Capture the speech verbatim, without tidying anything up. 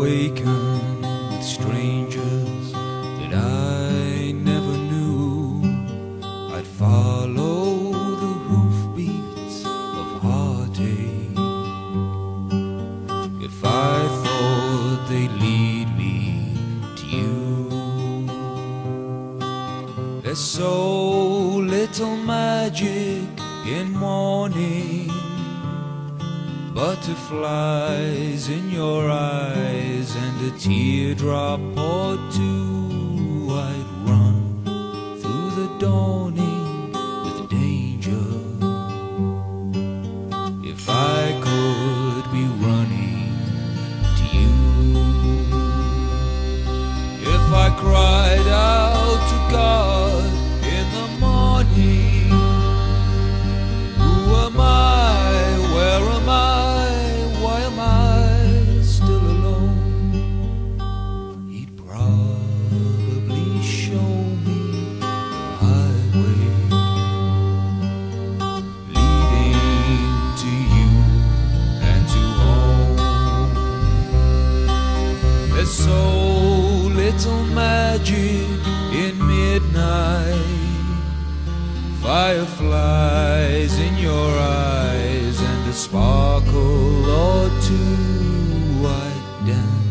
awaken with strangers that I never knew. I'd follow the hoofbeats of heartache if I thought they'd lead me to you. There's so little magic in morning, butterflies in your eyes and a teardrop or two. I'd run through the dawning with danger if I could be running to you. If I cried out to God in the morning, who am I? Where am I? Why am I still alone? He'd probably show me the highway leading to you and to home. There's so little magic in midnight, fireflies in your eyes and a sparkle or two. I'd dance